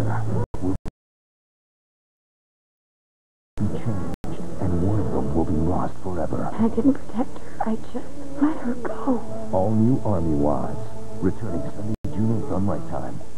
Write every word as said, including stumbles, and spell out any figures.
together will be changed, and one of them will be lost forever. I didn't protect her. I just let her go. All new Army Wives, returning Sunday, June eighth on Lifetime.